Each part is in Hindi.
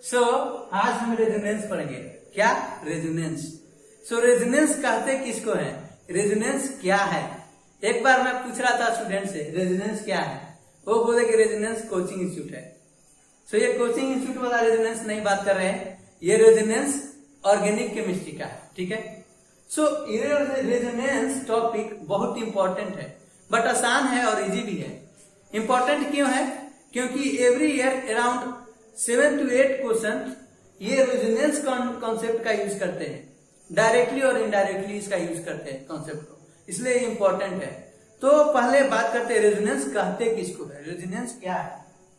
आज हम रेजोनेंस पढ़ेंगे। क्या? रेजोनेंस। रेजोनेंस कहते किसको है? रेजोनेंस क्या है? एक बार मैं पूछ रहा था स्टूडेंट से रेजोनेंस क्या है, वो बोले कि रेजोनेंस कोचिंग इंस्टीट्यूट है। ये कोचिंग इंस्टीट्यूट वाला रेजोनेंस नहीं बात कर रहे हैं, ये रेजोनेंस ऑर्गेनिक केमिस्ट्री का है। ठीक है। ये रेजोनेंस टॉपिक बहुत इंपॉर्टेंट है, बट आसान है और इजी भी है। इंपॉर्टेंट क्यों है? क्योंकि every year around 7 to 8 question ये रेजोनेंस कॉन्सेप्ट का यूज करते हैं, डायरेक्टली और इनडायरेक्टली इसका यूज करते हैं कॉन्सेप्ट को, इसलिए इंपॉर्टेंट है। तो पहले बात करते हैं रेजोनेंस कहते किसको है, रेजोनेंस क्या है।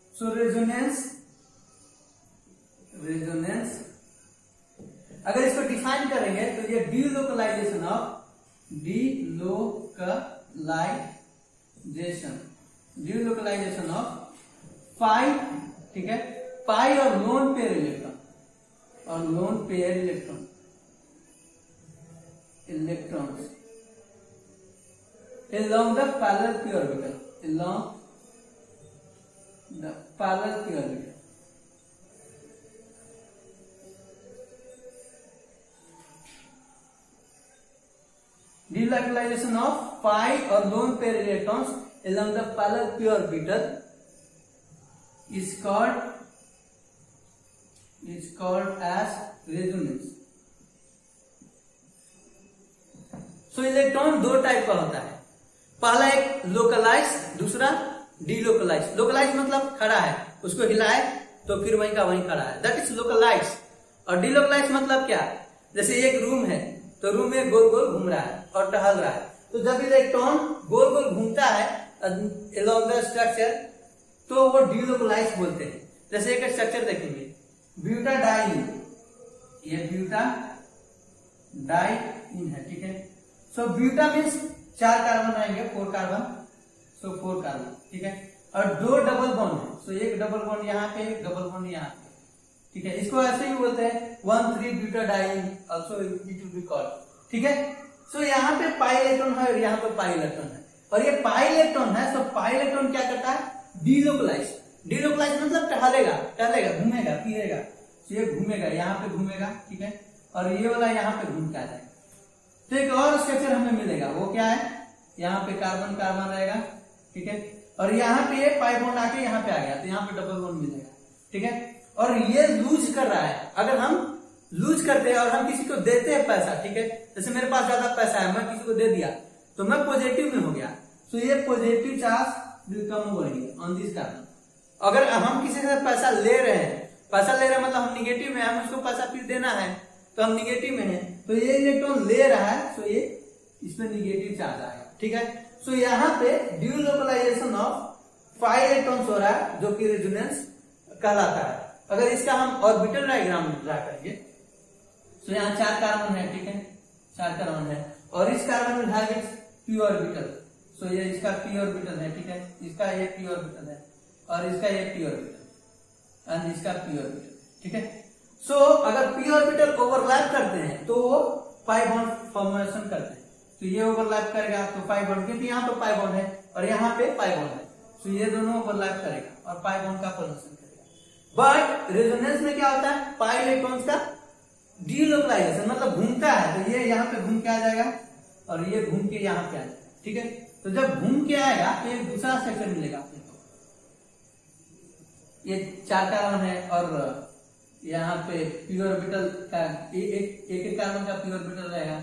रेजोनेंस अगर इसको डिफाइन करेंगे तो ये डीलोकलाइजेशन ऑफ पाई, ठीक है, पाई और lone pair electrons along the parallel p orbital, delocalization of pi or lone pair electrons along the parallel p orbital is called as resonance. Electron दो टाइप का होता है, पहला एक लोकलाइज, दूसरा डीलोकलाइज। लोकलाइज मतलब खड़ा है, उसको हिलाए तो फिर वहीं का वहीं खड़ा है, दैट इज लोकलाइज। और डीलोकलाइज मतलब क्या? जैसे एक रूम है तो रूम में गोल गोल घूम रहा है और टहल रहा है, तो जब इलेक्ट्रॉन गोल गोल घूमता है along the structure तो वो डीलोकलाइज बोलते हैं। जैसे एक स्ट्रक्चर देखेंगे, ब्यूटाडाइन, ये ब्यूटाडाइन है, ठीक है। ब्यूटा मीन्स 4 कार्बन आएंगे, 4 कार्बन, 4 कार्बन, ठीक है। और 2 डबल बॉन्ड है, एक डबल बॉन्ड यहाँ पे, एक डबल बॉन्ड यहाँ पे, ठीक है। इसको ऐसे ही बोलते हैं 1,3 butadiene also it will be called, ठीक है। यहाँ पे पाई इलेक्ट्रॉन है और यहाँ पे पाई इलेक्ट्रॉन है, और ये पाई इलेक्ट्रॉन है, पाई इलेक्ट्रॉन क्या करता है? डीलोकलाइज। डीलोकलाइज मतलब टहलेगा, घूमेगा, फिरेगा, ये घूमेगा, यहाँ पे घूमेगा, ठीक है, और ये वाला यहाँ पे घूम के आ जाएगा। तो एक और स्ट्रक्चर हमें मिलेगा, वो क्या है? यहाँ पे कार्बन कार्बन रहेगा, ठीक है, और यहाँ पे पाई बॉन्ड आके यहाँ पे आ गया तो यहाँ पे डबल बॉन्ड मिलेगा, ठीक है। और ये लूज कर रहा है, अगर हम लूज करते हैं और हम किसी को देते हैं पैसा, ठीक है, जैसे मेरे पास ज्यादा पैसा है, मैं किसी को दे दिया तो मैं पॉजिटिव में हो गया, तो ये positive charge will come over here on this carbon. अगर हम किसी से पैसा ले रहे हैं मतलब हम निगेटिव में, हम उसको पैसा फिर देना है तो हम निगेटिव में हैं, तो ये इलेक्ट्रॉन ले रहा है, तो ये इसमें निगेटिव चार्ज आएगा, ठीक है। यहाँ पे डीलोकलाइजेशन ऑफ 5 इलेक्ट्रॉन्स हो रहा है, जो कि रेजोनेंस कहलाता है। अगर इसका हम ऑर्बिटल डायग्राम ड्रा करेंगे तो यहाँ 4 कार्बन है, ठीक है, 4 कार्बन है, और इस कार्बन में है p ऑर्बिटल, ये इसका p ऑर्बिटल है, ठीक है, इसका ये p ऑर्बिटल है, और इसका ये p ऑर्बिटल, एंड इसका p ऑर्बिटल, ठीक है। अगर p ऑर्बिटल ओवरलैप करते हैं तो वो पाई बॉन्ड फॉर्मेशन करते हैं, तो ये ओवरलैप करेगा तो पाई बॉन्ड, क्योंकि यहाँ पे पाई बॉन्ड है और यहाँ पे पाई बॉन्ड है, तो ये दोनों ओवरलैप करेगा और पाई बॉन्ड का फॉर्मेशन करेगा। बट रेजोनेंस में क्या होता है? पाई इलेक्ट्रॉन्स का डीलोकलाइजेशन मतलब घूमता है, तो ये यहाँ पे घूम के आ जाएगा और ये घूम के यहाँ पे आ जाएगा, ठीक है। तो जब घूम के आएगा तो एक दूसरा सेक्शन मिलेगा आपको, ये 4 कार्बन है और यहाँ पे p ऑर्बिटल का एक कार्बन का p ऑर्बिटल रहेगा,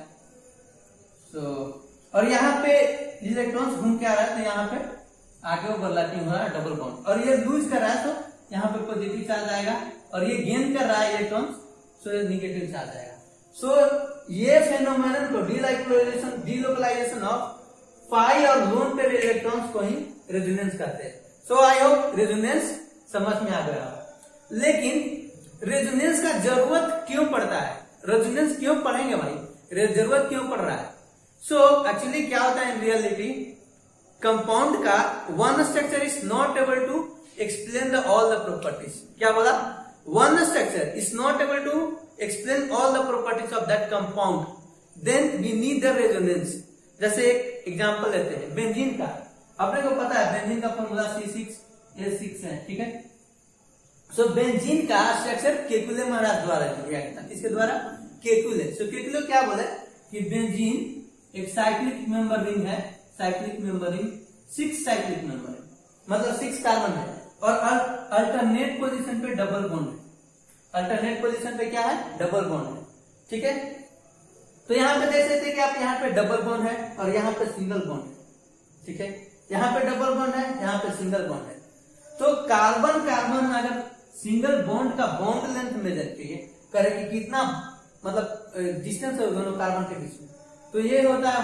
और यहाँ पे इलेक्ट्रॉन्स घूम के आ रहा है तो यहाँ पे आगे ओवरलैपिंग हो रहा है, डबल बॉन्ड, और ये लूज कर रहा है तो यहाँ पे पॉजिटिव चार्ज आएगा, और ये गेन कर रहा है इलेक्ट्रॉन्स, तो निगेटिव चार्ज आएगा। ये फेनोमेनन को डीलोकलाइजेशन ऑफ पाई और लोन पेयर इलेक्ट्रॉन्स को ही रेजोनेंस कहते हैं। आई होप रेजोनेंस समझ में आ गया। लेकिन रेजोनेंस का जरूरत क्यों पड़ता है? रेजोनेंस क्यों पढ़ेंगे भाई? जरूरत क्यों पड़ रहा है? एक्चुअली क्या होता है इन रियलिटी, कंपाउंड का one structure is not able to explain all the properties. क्या बोला? One structure is not able to explain all the properties of that compound, then we need the resonance. जैसे एक एग्जांपल लेते हैं बेंजीन का, अपने को पता है बेंजीन का फॉर्मूला C6H6 है, ठीक है। सो बेंजीन का स्ट्रक्चर केकुले महाराज द्वारा दिया गया था। किसके द्वारा? केकुले। सो केकुले क्या बोले कि बेंजीन एक साइक्लिक मेंबर रिंग है, cyclic member ring 6 cyclic member है, मतलब 6 कार्बन है और अल्टरनेट पोजीशन पे डबल बॉन्ड है। अल्टरनेट पोजीशन पे क्या है? डबल बॉन्ड है। ठीक है, तो यहाँ पे देख सकते हैं कि आप यहाँ पे डबल बॉन्ड है और यहाँ पे सिंगल बॉन्ड है। ठीक है, यहाँ पे डबल बॉन्ड है, यहाँ पे सिंगल बॉन्ड है। तो कार्बन कार्बन अगर सिंगल बॉन्ड का बॉन्ड लेंथ मेजर करे कि कितना मतलब डिस्टेंस है दोनों कार्बन के बीच में, तो ये होता है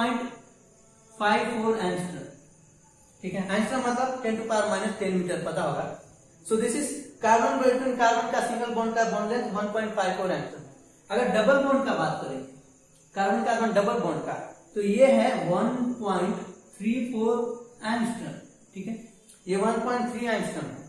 1.54 एंगस्ट्रम। ठीक है, एंगस्ट्रम मतलब 10⁻⁻10 मीटर, पता होगा। So this is carbon between carbon का सिंगल बॉन्ड का बॉन्ड लेंथ 1.54 एंगस्ट्रम। अगर डबल बॉन्ड का बात करें, कार्बन कार्बन डबल बॉन्ड का, तो ये है 1.34 एंगस्ट्रम। ठीक है, ये 1.3 एंगस्ट्रम है।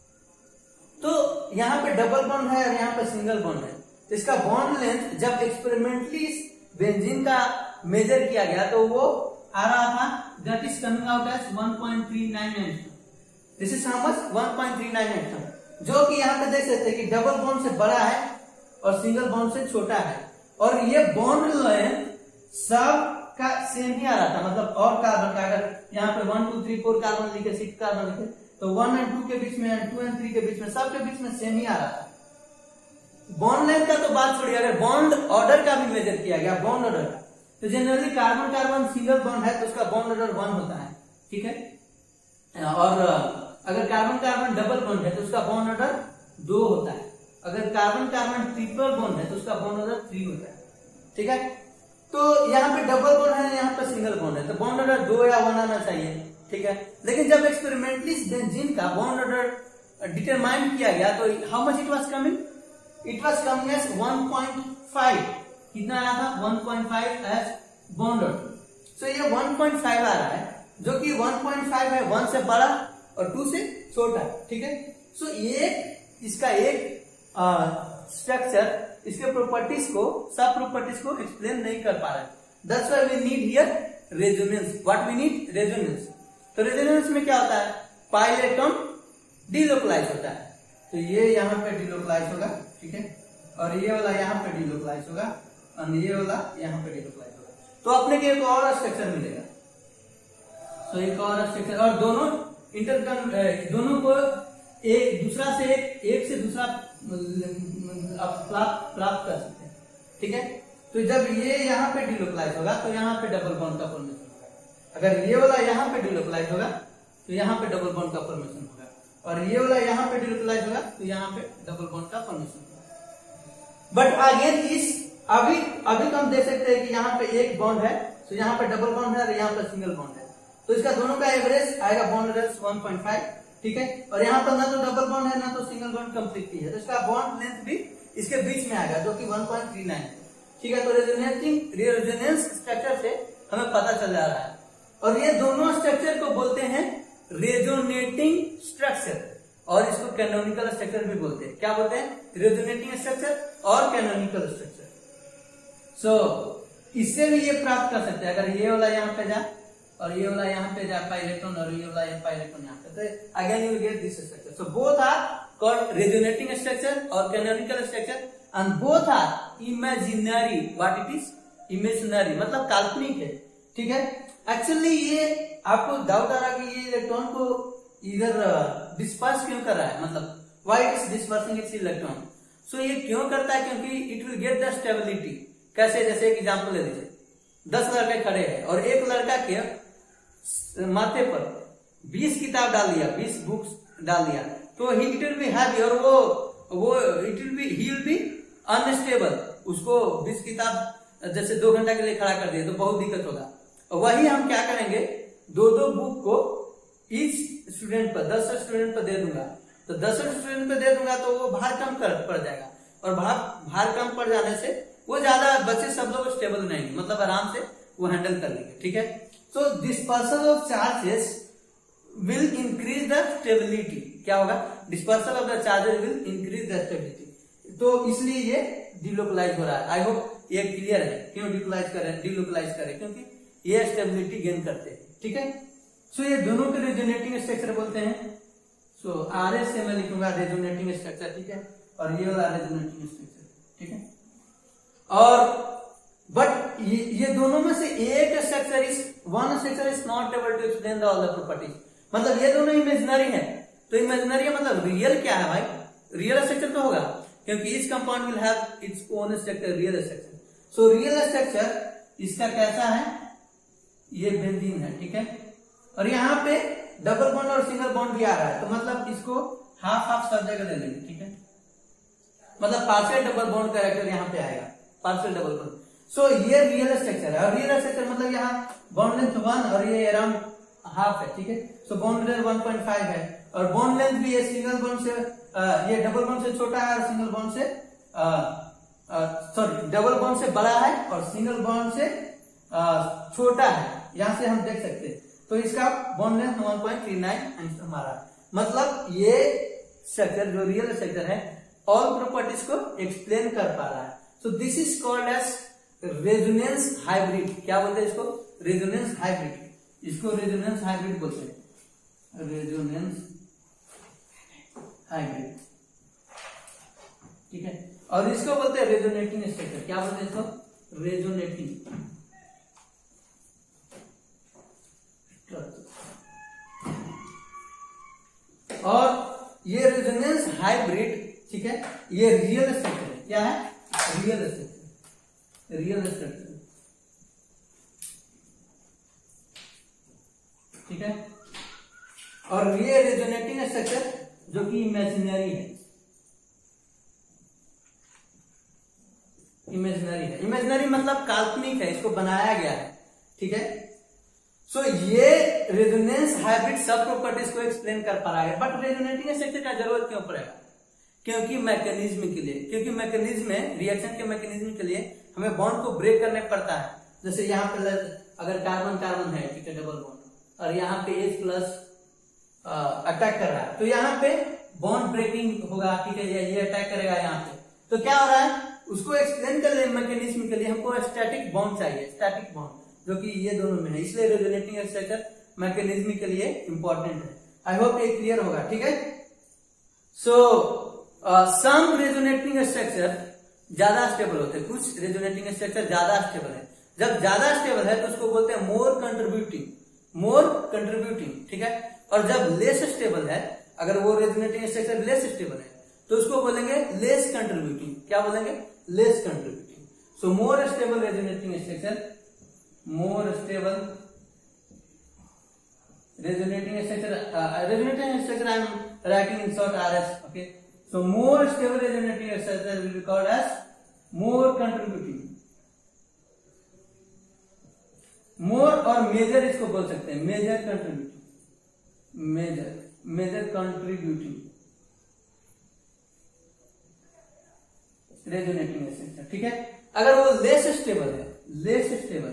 तो यहाँ पे डबल बॉन्ड है और यहाँ पे सिंगल बॉन्ड है, तो इसका बॉन्ड लेंथ जब एक्सपेरिमेंटली बेंजीन का मेजर किया गया तो वो आ रहा था, that is coming out as 1.39 angstrom. This is how much? 1.39 angstrom, जो कि यहाँ पे देख सकते हैं कि डबल बॉन्ड से बड़ा है और सिंगल बॉन्ड से छोटा है। और ये बॉन्ड लेंथ सब का सेम ही आ रहा था, मतलब और कार्बन का अगर यहाँ पे 1 2 3 4 कार्बन लिखे, 6 कार्बन लिखे, तो 1 और 2 के बीच में, 2 और 3 के बीच में, सब के बीच में सेम ही आ रहा था। बॉन्ड लेंथ का तो बात छोड़िए, अगर बॉन्ड ऑर्डर का भी मेजर किया गया, बॉन्ड ऑर्डर का, तो generally carbon carbon single bond है तो उसका बॉन्ड ऑर्डर 1 होता है। ठीक है, और अगर कार्बन कार्बन डबल बॉन्ड है तो उसका बॉन्ड ऑर्डर 2 होता है। अगर कार्बन कार्बन ट्रिपल बॉन्ड है तो उसका बॉन्ड ऑर्डर 3 होता है। ठीक है, तो यहाँ पे डबल बॉन्ड है, यहाँ पे सिंगल बॉन्ड है, तो बॉन्ड ऑर्डर 2 या 1 आना चाहिए। ठीक है, लेकिन जब एक्सपेरिमेंटली बेंजीन का बॉन्ड ऑर्डर डिटरमाइन किया गया तो how much it was coming? It was coming as 1.5। कितना आया था? 1.5 एज बॉन्ड ऑर्डर। सो ये 1.5 आ रहा है, जो कि 1.5 है 1 से बड़ा और 2 से छोटा। ठीक है, सो ये इसका एक स्ट्रक्चर इसके प्रॉपर्टीज को, सब प्रॉपर्टीज को एक्सप्लेन नहीं कर पा रहा है। That's why we need here resonance. What we need? Resonance. तो रेजोनेंस में क्या होता है? पाई इलेक्ट्रॉन डिलोकलाइज होता है, तो ये यहाँ पे डिलोकलाइज होगा। ठीक है, और ये वाला यहाँ पे डिलोकलाइज होगा और ये वाला यहाँ पे डिलोकलाइज होगा, तो अपने के एक और स्ट्रक्चर मिलेगा। तो एक और स्ट्रक्चर, और दोनों दोनों को एक दूसरा से एक से दूसरा प्राप्त कर सकते हैं। ठीक है, तो जब ये यहाँ पे डिलोकलाइज होगा तो यहाँ पे डबल बॉन्ड का फॉर्मेशन होगा। अगर ये वाला यहाँ पे डिलोकलाइज होगा तो यहाँ पे डबल बॉन्ड का फॉर्मेशन होगा, और ये वाला यहाँ पे डिलोकलाइज होगा तो यहाँ पे डबल बॉन्ड का फॉर्मेशन होगा। बट अगेन इस अभी तो हम देख सकते हैं कि यहाँ पे एक बॉन्ड है, तो यहाँ पे डबल बॉन्ड है और यहाँ पे सिंगल बॉन्ड है, तो इसका दोनों का एवरेज आएगा बॉन्ड ऑर्डर 1.5। ठीक है, और यहाँ पर ना तो डबल बॉन्ड है ना तो सिंगल बॉन्ड कंप्लीटली है, तो इसका बॉन्ड लेंथ भी इसके बीच में आएगा, जो कि 1.39 है। ठीक है, तो रेजोनेंस स्ट्रक्चर से हमें पता चल जा रहा है, और ये दोनों स्ट्रक्चर को बोलते हैं रेजोनेटिंग स्ट्रक्चर, और इसको कैनोनिकल स्ट्रक्चर भी बोलते हैं। क्या बोलते हैं? रेजोनेटिंग स्ट्रक्चर और कैनोनिकल स्ट्रक्चर। सो इससे भी ये प्राप्त कर सकते हैं, अगर ये वाला यहाँ पे जाए और ये वाला यहाँ पे जाए पाई इलेक्ट्रॉन, और ये वाला पाई इलेक्ट्रॉन यहाँ पे, तो again you will get this structure. So both are called resonating structure और canonical structure, and both are imaginary. What it is? Imaginary मतलब काल्पनिक है। ठीक है, एक्चुअली ये आपको डाउट आ रहा है कि ये इलेक्ट्रॉन को इधर डिस्पर्स क्यों कर रहा है, मतलब why it is dispersing its electron. So ये क्यों करता है? क्योंकि it will get the stability. कैसे? जैसे एक एग्जांपल ले लीजिए, 10 लड़के खड़े हैं और एक लड़का के माथे पर 20 किताब डाल दिया, 20 बुक्स डाल दिया, तो इट विल बी हैवी, और वो ही विल बी अनस्टेबल। उसको 20 किताब जैसे 2 घंटा के लिए खड़ा कर दिए तो बहुत दिक्कत होगा। वही हम क्या करेंगे, 2 बुक को ईच स्टूडेंट पर 10 स्टूडेंट पर दे दूंगा, तो 10 स्टूडेंट पर दे दूंगा तो वो भार कम पड़ जाएगा, और भार कम पड़ जाने से वो ज्यादा बच्चे सब लोग स्टेबल नहीं, मतलब आराम से वो हैंडल कर लेंगे। ठीक है, तो dispersal of charges will increase the stability. क्या होगा? Dispersal of the charges will increase the stability, तो इसलिए ये डिलोकलाइज हो रहा है। आई होप ये क्लियर है क्यों डिलोकलाइज करें, क्योंकि ये स्टेबिलिटी गेन करते हैं। ठीक है, सो ये दोनों के रेजोनेटिंग स्ट्रक्चर बोलते हैं। सो RS से मैं लिखूंगा रेजोनेटिंग स्ट्रक्चर, ठीक है, और ये वाला रेजोनेटिंग स्ट्रक्चर, ठीक है। और बट ये दोनों में से एक structure is not able to explain all the properties, मतलब ये दोनों इमेजिनरी है। तो इमेजिनरी मतलब रियल क्या है भाई, रियल स्ट्रक्चर तो होगा, क्योंकि each compound will have its own structure, real structure. So real structure इसका कैसा है, ये बेंजीन है, ठीक है, और यहाँ पे डबल बॉन्ड और सिंगल बॉन्ड भी आ रहा है, तो मतलब इसको हाफ हाफ सब जगह ले लेंगे, ठीक है, मतलब पार्शियल डबल बॉन्ड कैरेक्टर यहाँ पे आएगा, पार्शियल डबल बॉन्ड। सो ये रियल स्ट्रक्चर है, और रियल स्ट्रक्चर मतलब यहाँ बॉन्ड लेंथ 1 और ये अराउंड हाफ है, ठीक है। सो बॉन्ड लेंथ 1.5 है, और बॉन्ड लेंथ भी ये सिंगल बॉन्ड से ये डबल बॉन्ड से छोटा है और सिंगल बॉन्ड से सॉरी डबल बॉन्ड से बड़ा है और सिंगल बॉन्ड से छोटा है, यहां से हम देख सकते हैं। तो इसका बॉन्ड लेंथ 1.39 हमारा, मतलब ये स्ट्रक्चर जो रियल स्ट्रक्चर है ऑल प्रॉपर्टीज को एक्सप्लेन कर पा रहा है। So this is called as resonance hybrid. क्या बोलते हैं इसको, रेजोनेंस हाइब्रिड, इसको रेजोनेंस हाइब्रिड बोलते हैं, रेजोनेंस हाइब्रिड, ठीक है। और इसको बोलते हैं रेजोनेटिंग स्ट्रक्चर। क्या बोलते हैं इसको, रेजोनेटिंग। और ये रेजोनेंस हाइब्रिड, ठीक है, ये रियल स्ट्रक्चर है। क्या है, रियल स्ट्रक्चर, रियल स्ट्रक्चर, ठीक है। और ये रेजोनेटिंग स्ट्रक्चर जो कि इमेजिनरी है, इमेजिनरी है, इमेजिनरी मतलब काल्पनिक है, इसको बनाया गया है, ठीक है। सो ये रेजोनेंस हाइब्रिड सब प्रॉपर्टीज को एक्सप्लेन कर पा रहा है, बट रेजोनेटिंग स्ट्रक्चर का जरूरत क्यों पड़ेगा, क्योंकि मैकेनिज्म के लिए, क्योंकि मैकेनिज्म में रिएक्शन के मैकेनिज्म के लिए हमें बॉन्ड को ब्रेक करने पड़ता है। जैसे यहाँ पे अगर कार्बन कार्बन है, ठीक है, डबल बॉन्ड, और यहाँ पे H प्लस अटैक कर रहा है, तो यहाँ पे बॉन्ड ब्रेकिंग होगा, ठीक है, ये अटैक करेगा यहाँ पे, तो क्या हो रहा है, उसको एक्सप्लेन करने मैकेनिज्म के लिए हमको स्टैटिक बॉन्ड चाहिए, स्टैटिक बॉन्ड, जो कि ये दोनों में है, इसलिए रेजोनेटिंग स्ट्रक्चर मैकेनिज्म के लिए इंपॉर्टेंट है। आई होप ये क्लियर होगा, ठीक है। सो सम रेजोनेटिंग स्ट्रक्चर ज्यादा स्टेबल होते हैं, कुछ रेजोनेटिंग स्ट्रक्चर ज्यादा स्टेबल है। जब ज्यादा स्टेबल है तो उसको बोलते हैं मोर कंट्रीब्यूटिंग, मोर कंट्रीब्यूटिंग, ठीक है। और जब लेस स्टेबल है, अगर वो रेजोनेटिंग स्ट्रक्चर लेस स्टेबल है, तो उसको बोलेंगे लेस कंट्रीब्यूटिंग। क्या बोलेंगे, less contributing. So more stable resonating structure, more stable resonating structure, resonating structure I am writing in short RS, okay. So more stable resonating structure will be called as more contributing. More और मेजर इसको बोल सकते हैं, major contributing, major contributing resonating structure, ठीक है। अगर वो लेस स्टेबल है, लेस स्टेबल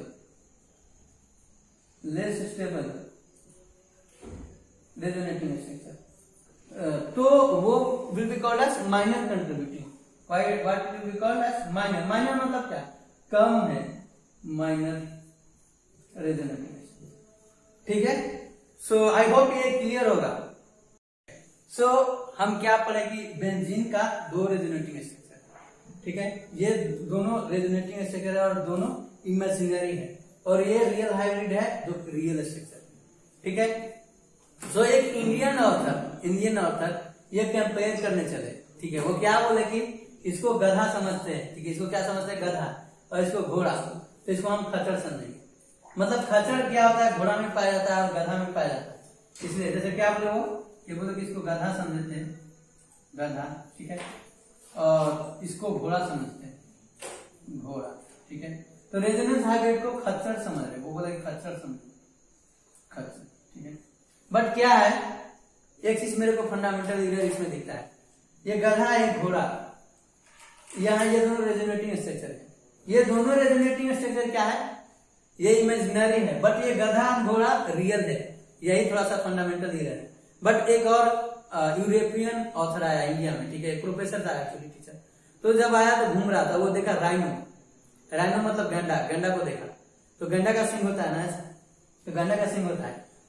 रेजोनेटिंग स्ट्रक्चर, तो वो will be called as minor contributing. What will be called as minor, minor मतलब क्या, कम है, माइनर रेजोनेटिंग, ठीक है। सो आई होप ये क्लियर होगा। सो हम क्या पढ़ेंगे, बेंजीन का दो रेजोनेटिंग स्ट्रक्चर, ठीक है, ये दोनों रेजोनेटिंग स्ट्रक्चर है और दोनों इमेजिनरी है, और ये रियल हाइब्रिड है जो रियल स्ट्रक्चर, ठीक है। सो एक इंडियन ऑथर ये कंपेयर करने चले, ठीक है, वो क्या बोले कि इसको गधा समझते हैं, ठीक है, इसको क्या समझते हैं, गधा, और इसको घोड़ा, तो इसको हम खच्चर समझेंगे। मतलब खच्चर क्या होता है, घोड़ा में पाया जाता है और गधा में पाया जाता है, इसलिए जैसे क्या बोले वो, ये बोले कि इसको गधा समझते हैं, गधा, ठीक है, और इसको घोड़ा समझते हैं, घोड़ा, ठीक है। तो रेजोनेंस हाइब्रिड को खच्चर समझ रहे, वो बोले खच्चर समझ, खच्चर, ठीक है। बट क्या है, एक चीज मेरे को फंडामेंटल इसमें दिखता है, ये गधा एक घोड़ा, यहाँ ये दोनों रेजोनेटिंग स्ट्रक्चर है, ये दोनों रेजोनेटिंग स्ट्रक्चर क्या है, ये इमेजिनरी है, बट ये गधा घोड़ा रियल है, यही थोड़ा सा फंडामेंटल ही है। बट एक और यूरोपियन ऑथर आया इंडिया में, ठीक है, प्रोफेसर था एक्चुअली, टीचर, तो जब आया तो घूम रहा था, वो देखा राइनो, राइनो मतलब गंडा, गंडा को देखा, तो गंडा का सिंग होता है ना, तो गंडा का सिंग होता है,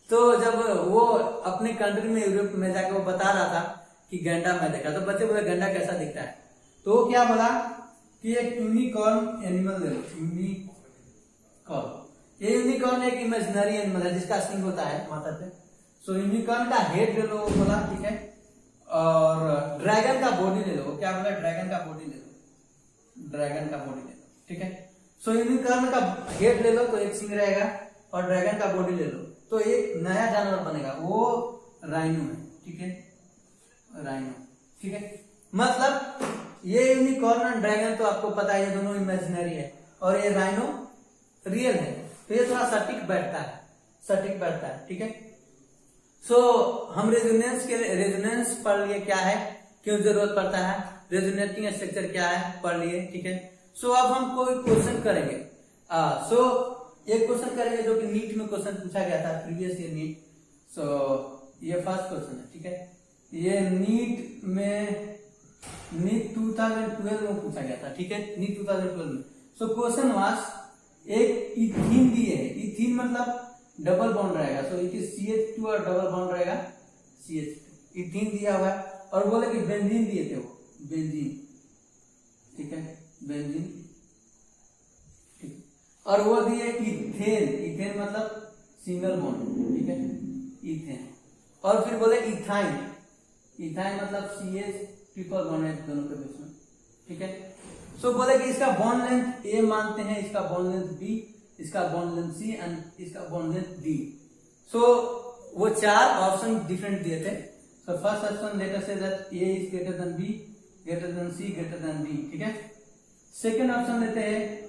तो जब वो अपने कंट्री में यूरोप में जाकर वो बता रहा था कि गैंडा मैं देखा, तो बच्चे बोले गैंडा कैसा दिखता है, तो वो क्या बोला कि एक यूनिकॉर्न एनिमल ले लो। यूनिकॉर्न, ये यूनिकॉर्न एक इमेजिनरी एनिमल है जिसका सिंग होता है माथा पे। सो यूनिकॉर्न का हेड ले लो बोला, ठीक है, और ड्रैगन का बॉडी ले लो। क्या बोला, ड्रैगन का बॉडी ले लो, ड्रैगन का बॉडी ले लो, ठीक है। सो यूनिकॉर्न का हेड ले लो तो एक सिंग रहेगा, और ड्रैगन का बॉडी ले लो तो एक नया जानवर बनेगा, वो राइनो है, ठीक है, राइनो, ठीक है। मतलब ये यूनिकॉर्न और ड्रैगन तो आपको पता है ये दोनों इमेजिनरी है, और ये राइनो रियल है, तो ये थोड़ा सटीक बैठता है, सटीक बैठता है, ठीक है। सो हम रेजोनेंस पढ़ लिए, क्या है, क्यों जरूरत पड़ता है, रेजोनेटिंग स्ट्रक्चर क्या है पढ़ लिए, ठीक है। सो अब हम कोई क्वेश्चन करेंगे। सो एक क्वेश्चन करेंगे जो कि नीट में क्वेश्चन पूछा गया था, प्रीवियस ईयर नीट। सो ये फर्स्ट क्वेश्चन है, ठीक है, ये नीट 2012 में पूछा गया था, ठीक है, नीट 2012 में। सो क्वेश्चन वाज एक इथीन दिए है, इथीन मतलब डबल बॉन्ड रहेगा, सो इट इज CH2 और डबल बॉन्ड रहेगा CH2, इथीन दिया हुआ है, और बोले कि बेंजीन दिए थे, वो बेंजीन, ठीक है, बेंजीन, और वो दिए इथेन, इथेन मतलब सिंगल बॉन्ड, ठीक है, इथेन, और फिर बोले इथाइन, इथाइन मतलब CH ट्रिपल बॉन्ड है दोनों के बीच में, ठीक है। सो बोले कि इसका बॉन्ड लेंथ A मानते हैं, इसका बॉन्ड लेंथ B, इसका बॉन्ड लेंथ C एंड इसका बॉन्ड लेंथ D। सो वो चार ऑप्शन डिफरेंट दिए थे। So first option let us say that A is greater than B, greater than C, greater than D, ठीक है। सेकंड ऑप्शन लेते हैं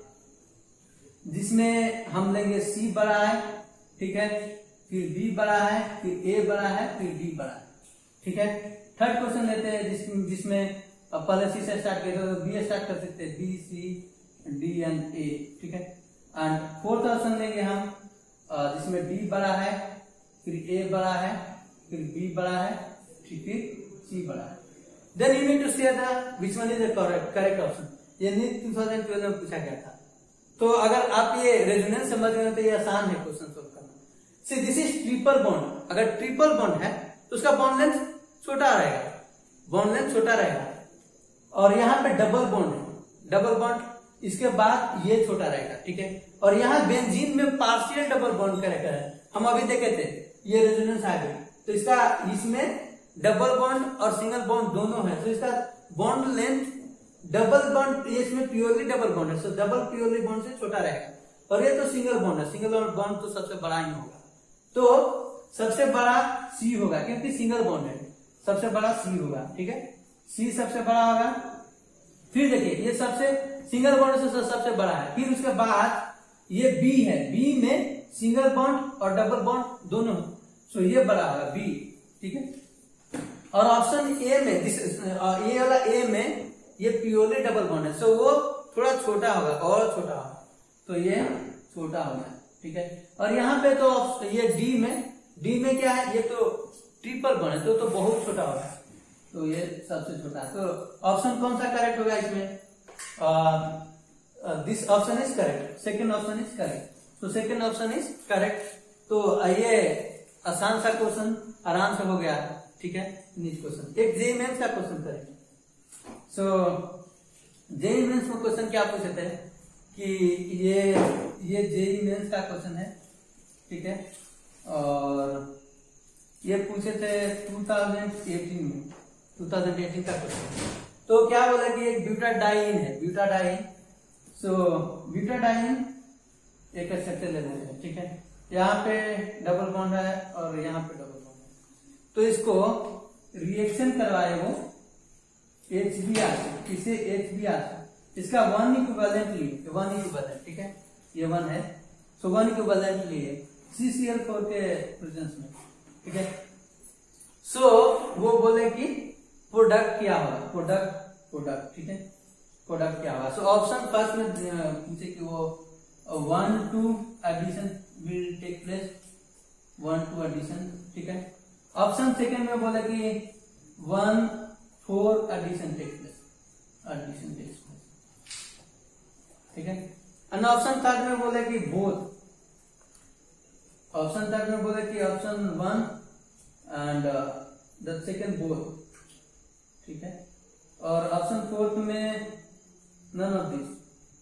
जिसमें हम लेंगे C बड़ा है, ठीक है, फिर B बड़ा है, फिर A बड़ा है, फिर D बड़ा है, ठीक है। थर्ड क्वेश्चन लेते हैं जिसमें पहले C से स्टार्ट करते तो B स्टार्ट कर सकते हैं, B, C, D and A, ठीक है। एंड फोर्थ ऑप्शन लेंगे हम जिसमें D बड़ा है, फिर A बड़ा है, फिर B बड़ा है, फिर C बड़ा है। Then you need to say which one is the correct option. ये नीट 2012 में पूछा गया था, तो अगर आप ये रेजोनेंस समझ गए तो ये आसान है क्वेश्चन सोल्व करना। See this is triple bond, अगर ट्रिपल बॉन्ड है तो उसका बॉन्ड लेंथ छोटा रहेगा, बॉन्ड लेंथ छोटा रहेगा, और यहाँ पे डबल बॉन्ड है, डबल बॉन्ड इसके बाद ये छोटा रहेगा, ठीक है। और यहाँ बेंजीन में पार्शियल डबल बॉन्ड कैरेक्टर है, हम अभी देखे थे, ये रेजोनेंस आ गई, तो इसका इसमें डबल बॉन्ड और सिंगल बॉन्ड दोनों है, तो इसका बॉन्ड लेंथ डबल बॉन्ड, इसमें प्योरली डबल बॉन्ड है, सो डबल प्योरली बॉन्ड से छोटा रहेगा, और ये तो सिंगल बॉन्ड है, सिंगल बॉन्ड तो सबसे बड़ा ही होगा, तो सबसे बड़ा C होगा क्योंकि सिंगल बॉन्ड है, सबसे बड़ा C होगा, ठीक है, C सबसे बड़ा होगा। फिर देखिए ये सबसे सिंगल बॉन्ड से सबसे बड़ा है, फिर उसके बाद ये B है, B में सिंगल बॉन्ड और डबल बॉन्ड दोनों, सो ये बड़ा होगा B, ठीक है। और ऑप्शन A में ये वाला A में ये प्योरली डबल बॉन्ड है, सो वो थोड़ा छोटा होगा, और छोटा होगा, तो ये छोटा होगा, ठीक है। और यहाँ पे तो ये D में क्या है, ये तो ट्रिपल बॉन्ड है, तो बहुत छोटा होगा, तो ये सबसे छोटा है, तो ऑप्शन कौन सा करेक्ट होगा इसमें, this option is correct, second option is correct, तो सेकेंड ऑप्शन इज करेक्ट। तो ये आसान सा क्वेश्चन आराम से हो गया, ठीक है। नेक्स्ट क्वेश्चन एक जेईई मेंस का क्वेश्चन करेंगे। सो जेईई मेंस में क्वेश्चन क्या पूछे थे कि ये जेईई मेंस का क्वेश्चन है, ठीक है, और ये पूछे थे 2018 में, 2018 का क्वेश्चन। तो क्या बोला कि एक ब्यूटाडाइन है, ब्यूटाडाइन, सो ब्यूटाडाइन एक स्ट्रक्चर ले लेते हैं, ठीक है, यहाँ पे डबल बॉन्ड है और यहाँ पे डबल बॉन्ड है, तो इसको रिएक्शन करवाए वो HBr से, इसे HBr से, इसका 1 इक्विवेलेंट लिए, 1 इक्विवेलेंट, ठीक है, ये 1 है, सो 1 इक्विवेलेंट लिए CCl4 के प्रेजेंस में, ठीक है। सो वो बोले कि प्रोडक्ट क्या होगा, प्रोडक्ट, ठीक है, प्रोडक्ट क्या होगा। सो ऑप्शन फर्स्ट में पूछे कि वो 1-2 addition will take place, 1-2 addition, ठीक है। ऑप्शन सेकंड में बोले कि 1-4 addition take place, addition take place, ठीक है। एंड ऑप्शन थर्ड में बोले कि बोथ, ऑप्शन थर्ड में बोले कि option 1 and the second both, ठीक है। और ऑप्शन फोर्थ में नन ऑफ दिस,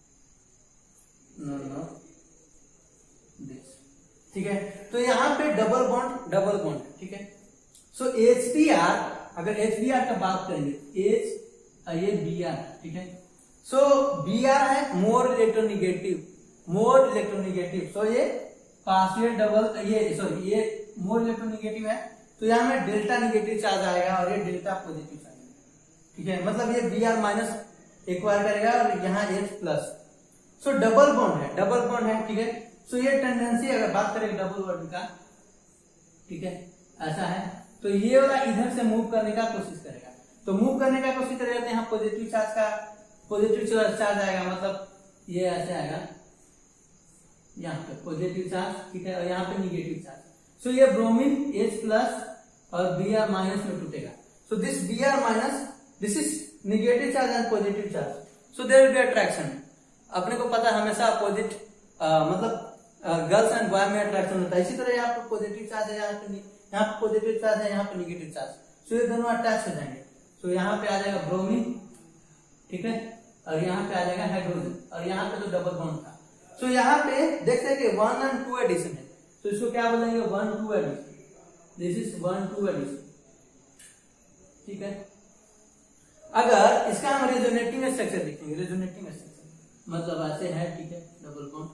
ठीक है। तो यहाँ पे डबल बॉन्ड, ठीक है। सो HBr, अगर HBr का बात करेंगे, ये Br, ठीक है। सो Br है मोर इलेक्ट्रोनिगेटिव, सो ये पार्शियल डबल, ये मोर इलेक्ट्रोनिगेटिव है, तो यहाँ में डेल्टा निगेटिव चार्ज आएगा और ये डेल्टा पॉजिटिव चार्ज, ठीक है। मतलब ये Br माइनस एक्वायर करेगा और यहाँ H plus. So double bond है, ठीक है। सो ये टेंडेंसी अगर बात करें डबल बॉन्ड का, ठीक है, ऐसा है, तो ये वाला इधर से मूव करने का कोशिश करेगा, तो मूव करने का कोशिश करेगा तो यहाँ पॉजिटिव चार्ज आएगा, मतलब ये ऐसे आएगा, यहाँ पे पॉजिटिव चार्ज, ठीक है, और यहाँ पे निगेटिव चार्ज। सो ये ब्रोमीन H प्लस और Br माइनस में टूटेगा। So this Br minus, this is negative charge and positive charge, so there will be attraction. अपने को पता है हमेशा अपोजिट, मतलब गर्ल्स एंड बॉय में अट्रैक्शन होता है। इसी तरह यहाँ पे पॉजिटिव चार्ज है, यहाँ पे पॉजिटिव चार्ज है, यहाँ पे निगेटिव चार्ज, सो ये दोनों अटैच हो जाएंगे। सो यहाँ पे आ जाएगा ब्रोमीन, ठीक है, और यहाँ पे आ जाएगा हाइड्रोजन, और यहाँ पे तो डबल बॉन्ड था। सो यहाँ पे देख सकते 1 and 2 एडिशन है, तो इसको क्या बोलेंगे 1-2 एडिशन, दिस इज 1-2 एडिशन, ठीक है। अगर इसका हम रेजोनेटिंग स्ट्रक्चर लिखेंगे, रेजोनेटिंग स्ट्रक्चर मतलब ऐसे है, ठीक है, डबल बॉन्ड,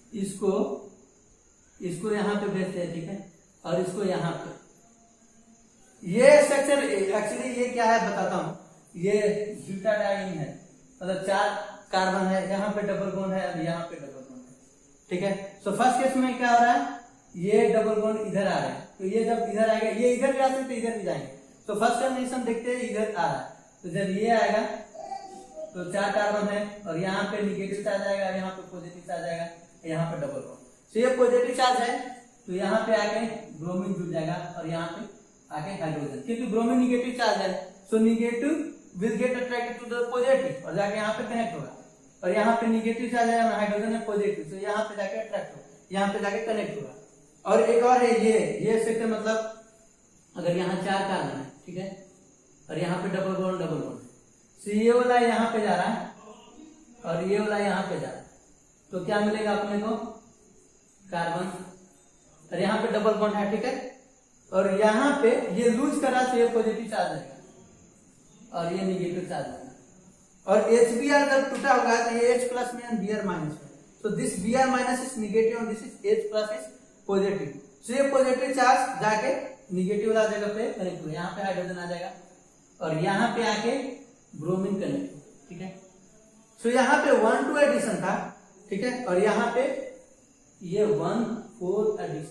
इसको यहाँ पे भेजते हैं, ठीक है, और इसको यहाँ पे, ये स्ट्रक्चर एक्चुअली ये क्या है बताता हूँ, ये ब्यूटाडाइन है, मतलब 4 कार्बन है, यहाँ पे डबल बॉन्ड है, अब यहाँ पे डबल बॉन्ड है, ठीक है। सो फर्स्ट केस में क्या हो रहा है, ये डबल बॉन्ड इधर आ रहा है, तो ये जब इधर आएगा, ये इधर भी आ सकते इधर भी जाएंगे, तो फर्स्ट कंडीशन देखते हैं इधर आ रहा है, तो जब ये आएगा तो 4 कार्बन है, और यहाँ पे निगेटिव चार्ज आएगा, यहाँ पे पॉजिटिव चार्ज आएगा, यहाँ पे डबल बॉन्ड। तो ये पॉजिटिव चार्ज है, तो यहाँ पे आके ब्रोमीन जुड़ जाएगा, और यहाँ पे आके हाइड्रोजन, क्योंकि ब्रोमीन निगेटिव चार्ज है, so negative will get attracted to the positive और जाके यहाँ पे कनेक्ट होगा, और यहाँ पे निगेटिव चार्ज है, हाइड्रोजन है पॉजिटिव, तो यहाँ पे जाके अट्रैक्ट होगा, यहाँ पे जाके कनेक्ट होगा। और एक और है ये सेक्टर, मतलब अगर यहाँ 4 कार्बन है, ठीक है, और यहाँ पे डबल बॉन्ड है, तो ये वाला यहाँ पे जा रहा है और ये वाला यहाँ पे जा रहा है, तो क्या मिलेगा अपने को, कार्बन, और यहाँ पे डबल बॉन्ड है, ठीक है, और यहाँ पे ये लूज करा तो ये पॉजिटिव चार्ज आएगा और ये निगेटिव चार्ज आएगा, और HBr जब टूटा होगा तो ये H प्लस में एंड Br माइनस में, तो this Br minus is negative और this is H plus is positive. So ये पॉजिटिव चार्ज जाके निगेटिव वाला जगह पे कनेक्ट हुआ, यहाँ पे हाइड्रोजन आ जाएगा और यहाँ पे आके ब्रोमीन कनेक्ट हुआ, ठीक है। सो यहाँ पे 1-2 एडिशन था, ठीक है, और यहाँ पे ये 1-4 एडिशन,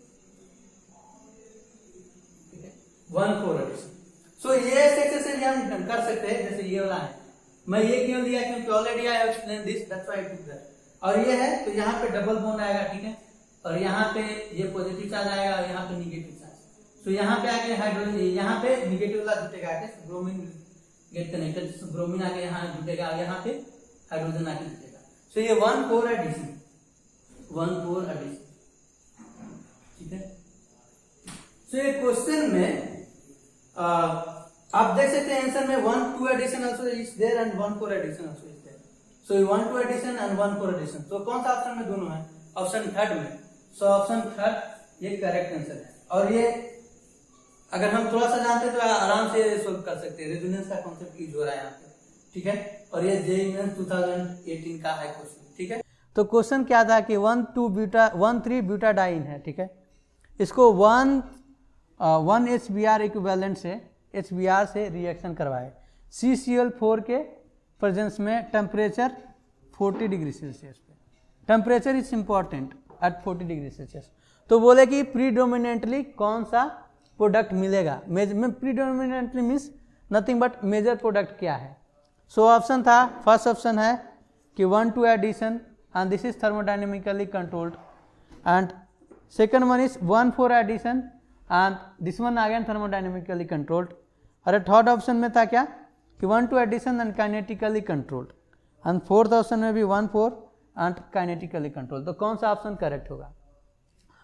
ठीक है, 1-4 एडिशन। सो ये सेक्शन से भी हम कर सकते हैं, जैसे ये वाला है, मैं ये क्यों दिया क्योंकि already I have explain this, that's why I took that. और ये है तो यहाँ पे डबल बॉन्ड आएगा, ठीक है, और यहाँ पे ये पॉजिटिव चार्ज आएगा और यहाँ पे निगेटिव चार्ज। सो यहाँ पे आके हाइड्रोजन, यहाँ पे निगेटिव वाला जुटेगा आके, ब्रोमीन गेट कनेक्टेड, ब्रोमीन आके यहाँ जुटेगा और यहाँ पे हाइड्रोजन आके जुटेगा। सो ये 1-4 एडिशन, 1-4 एडिशन, ठीक है। सो ये क्वेश्चन में आप देख सकते हैं आंसर में 1-2 addition also is there and 1-4 addition also is there. So 1-2 addition and 1-4 addition, तो कौन सा ऑप्शन में दोनों है, ऑप्शन थर्ड में। सो ऑप्शन थर्ड ये करेक्ट आंसर है, और ये अगर हम थोड़ा सा जानते हैं तो आराम से सोल्व कर सकते हैं, रेजोनेंस का कॉन्सेप्ट यूज हो रहा है यहाँ पे, ठीक है, और ये जेईई मेंस 2018 का है क्वेश्चन, ठीक है। तो क्वेश्चन क्या था कि 1,3 ब्यूटाडाइन है, ठीक है, इसको 1 HBr इक्विवेलेंट से HBr से रिएक्शन करवाए, CCl4 के प्रेजेंस में टेम्परेचर 40 डिग्री सेल्सियस पे, temperature is important at 40 degree Celsius. तो बोले कि प्रीडोमिनेंटली कौन सा प्रोडक्ट मिलेगा, predominantly means nothing but major product क्या है। सो ऑप्शन था, फर्स्ट ऑप्शन है कि 1-2 addition and this is thermodynamically controlled, and second one is 1-4 addition and this one again thermodynamically controlled, और थर्ड ऑप्शन में था क्या कि 1-2 addition and kinetically controlled, and fourth option में भी 1-4 एंड काइनेटिकली कंट्रोल। तो कौन सा ऑप्शन करेक्ट होगा,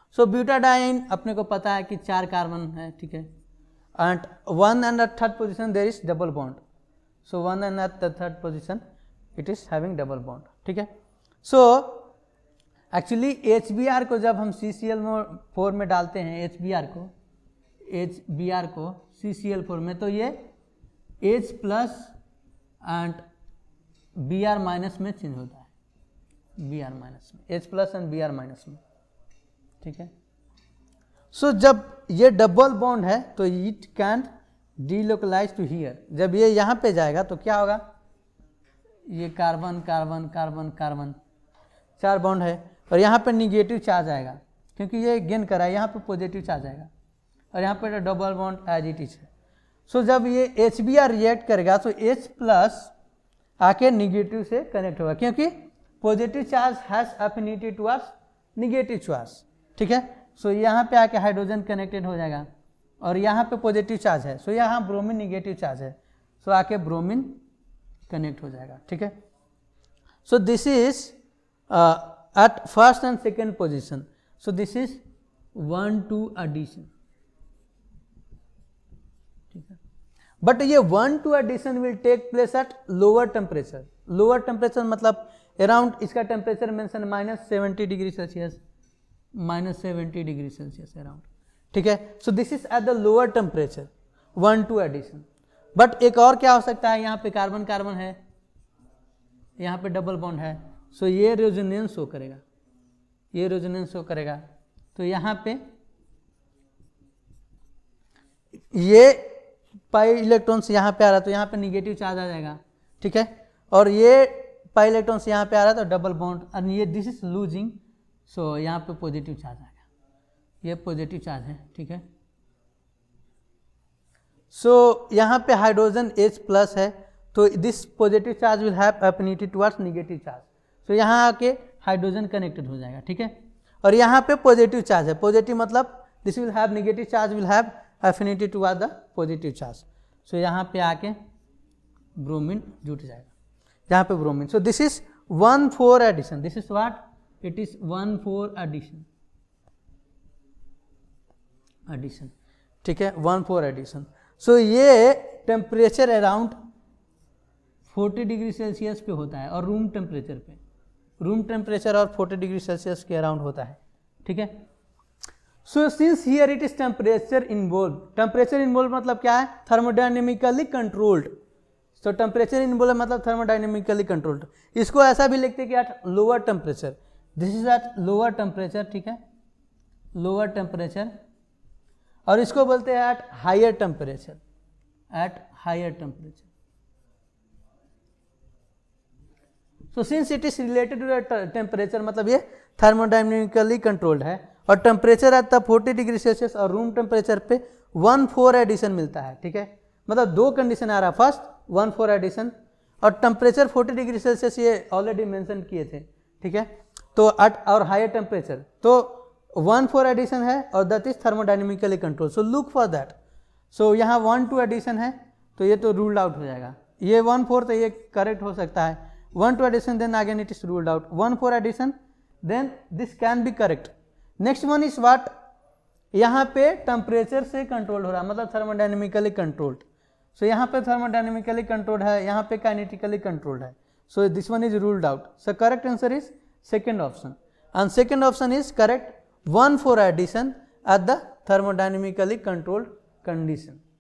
सो ब्यूटाडाइन अपने को पता है कि 4 कार्बन है, ठीक है, and 1 and third position there is double bond, so 1 and third position it is having double bond, ठीक है। सो एक्चुअली HBr को जब हम CCl4 में डालते हैं, HBr को CCl4 में, तो ये H plus and Br minus में चेंज होता है, Br माइनस में, H plus and Br minus में, ठीक है। सो जब ये डबल बॉन्ड है तो it can delocalize to here, जब ये यहाँ पे जाएगा तो क्या होगा, ये carbon carbon carbon carbon 4 bond है, और यहाँ पे निगेटिव चार्ज आएगा क्योंकि ये गेन करा है, यहाँ पे पॉजिटिव चार्ज आएगा, और यहाँ पे double bond as it is है। सो जब ये HBr रिएक्ट करेगा तो H प्लस आके निगेटिव से कनेक्ट होगा, क्योंकि positive charge has affinity towards negative charge, ठीक है। सो यहाँ पे आके हाइड्रोजन कनेक्टेड हो जाएगा, और यहाँ पे पॉजिटिव चार्ज है, सो यहाँ ब्रोमीन निगेटिव चार्ज है, सो आके ब्रोमीन कनेक्ट हो जाएगा, ठीक है। So this is at first and second position, so this is 1,2 addition, ठीक है। बट ये 1,2 addition will take place at lower temperature, lower temperature मतलब अराउंड, इसका temperature mention -70 degree Celsius, -70 degree Celsius around, ठीक है। So this is at the lower temperature 1,2 addition. But एक और क्या हो सकता है, यहाँ पे कार्बन कार्बन है, यहाँ पे डबल बॉन्ड है, सो ये रेजोनेंस शो करेगा, ये रेजोनेंस शो करेगा, तो यहाँ पे ये पाई इलेक्ट्रॉन्स यहाँ पे आ रहा है तो यहाँ पे निगेटिव चार्ज आ जाएगा, ठीक है, और ये पाई इलेक्ट्रॉन्स यहाँ पे आ रहा है तो डबल बॉन्ड, और ये दिस इज लूजिंग, सो यहाँ पे पॉजिटिव चार्ज आएगा, ये पॉजिटिव चार्ज है, ठीक है। सो यहाँ पे हाइड्रोजन H प्लस है, तो this positive charge will have affinity towards negative charge, तो यहाँ आके हाइड्रोजन कनेक्टेड हो जाएगा, ठीक है। और यहाँ पे पॉजिटिव चार्ज है, पॉजिटिव मतलब this will have negative charge will have affinity toward the positive charge, so यहाँ पे आके ब्रोमीन जुट जाएगा, यहाँ पे ब्रोमीन। So this is 1,4 addition, this is what, it is 1,4 addition, addition, ठीक है, 1,4 एडिशन। सो ये टेम्परेचर अराउंड 40 डिग्री सेल्सियस पे होता है, और रूम टेम्परेचर पे, रूम टेम्परेचर और 40 डिग्री सेल्सियस के अराउंड होता है, ठीक है। So since here it is temperature involve, temperature involve मतलब क्या है, थर्मोडायनेमिकली कंट्रोल्ड, तो टेम्परेचर इन्वॉल्व मतलब थर्मोडायनेमिकली कंट्रोल्ड। इसको ऐसा भी लिखते हैं कि at lower temperature, this is at lower temperature, ठीक है, लोअर टेम्परेचर, और इसको बोलते हैं at higher temperature, at higher temperature. So since it is related to temperature मतलब ये थर्मोडायनेमिकली कंट्रोल्ड है, और temperature at the 40 degree Celsius और रूम टेम्परेचर पे 1,4 एडिशन मिलता है, ठीक है। मतलब 2 कंडीशन आ रहा है, फर्स्ट 1,4 एडिशन, और टेम्परेचर 40 डिग्री सेल्सियस ये ऑलरेडी मेंशन किए थे, ठीक है। तो एट और हायर टेम्परेचर, तो 1,4 एडिशन है, और that is thermodynamically control, so look for that. So यहाँ 1,2 एडिशन है, तो ये तो रूल्ड आउट हो जाएगा, ये 1,4 तो ये करेक्ट हो सकता है, 1,2 addition then again it is ruled out, 1,4 addition then this can be correct। next one is what, यहाँ पे टेम्परेचर से कंट्रोल हो रहा है मतलब थर्मोडायनेमिकली कंट्रोल्ड, सो यहाँ पे थर्मोडायनेमिकली कंट्रोल्ड है, यहाँ पे काइनेटिकली कंट्रोल्ड है, so this one is ruled out. So correct answer is second option, and second option is correct, 1,4 addition at the thermodynamically controlled condition।